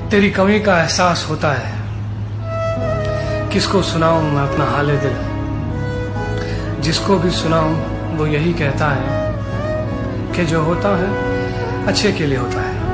तेरी कमी का एहसास होता है, किसको सुनाऊं मैं अपना हाले दिल। जिसको भी सुनाऊं वो यही कहता है कि जो होता है अच्छे के लिए होता है।